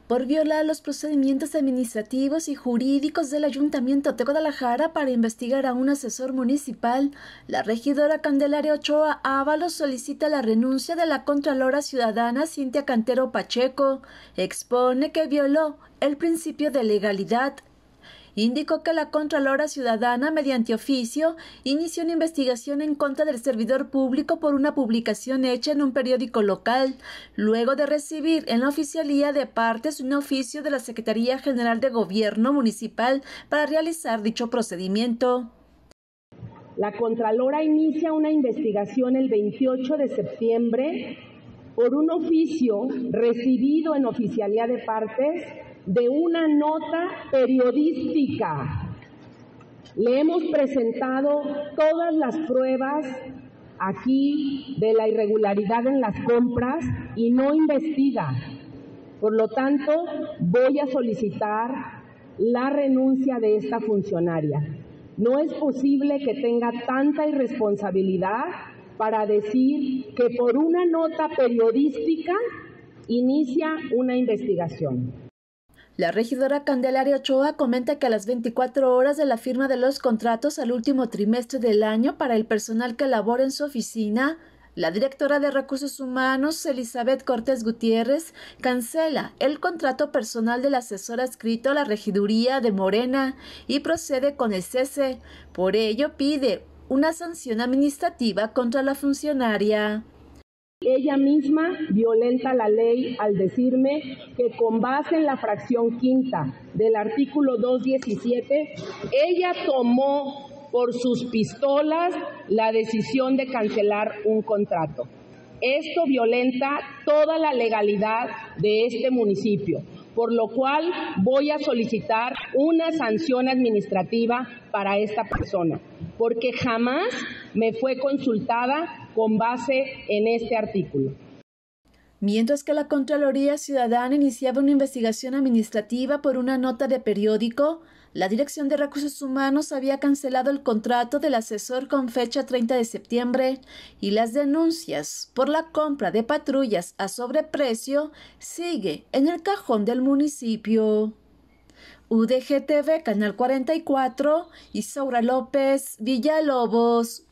por violar los procedimientos administrativos y jurídicos del Ayuntamiento de Guadalajara para investigar a un asesor municipal, la regidora Candelaria Ochoa Ábalos solicita la renuncia de la Contralora Ciudadana Cintia Cantero Pacheco. Expone que violó el principio de legalidad. Indicó que la Contralora Ciudadana, mediante oficio, inició una investigación en contra del servidor público por una publicación hecha en un periódico local, luego de recibir en la Oficialía de Partes un oficio de la Secretaría General de Gobierno Municipal para realizar dicho procedimiento. La Contralora inicia una investigación el 28 de septiembre por un oficio recibido en Oficialía de Partes de una nota periodística. Le hemos presentado todas las pruebas aquí de la irregularidad en las compras y no investiga. Por lo tanto, voy a solicitar la renuncia de esta funcionaria. No es posible que tenga tanta irresponsabilidad para decir que por una nota periodística inicia una investigación. La regidora Candelaria Ochoa comenta que a las 24 horas de la firma de los contratos al último trimestre del año para el personal que labora en su oficina, la directora de Recursos Humanos, Elizabeth Cortés Gutiérrez, cancela el contrato personal del asesor adscrito a la regiduría de Morena y procede con el cese. Por ello, pide una sanción administrativa contra la funcionaria. Ella misma violenta la ley al decirme que con base en la fracción quinta del artículo 217, ella tomó por sus pistolas la decisión de cancelar un contrato. Esto violenta toda la legalidad de este municipio, por lo cual voy a solicitar una sanción administrativa para esta persona, porque jamás me fue consultada con base en este artículo. Mientras que la Contraloría Ciudadana iniciaba una investigación administrativa por una nota de periódico, la Dirección de Recursos Humanos había cancelado el contrato del asesor con fecha 30 de septiembre y las denuncias por la compra de patrullas a sobreprecio sigue en el cajón del municipio. UDG TV, Canal 44, Isaura López, Villalobos.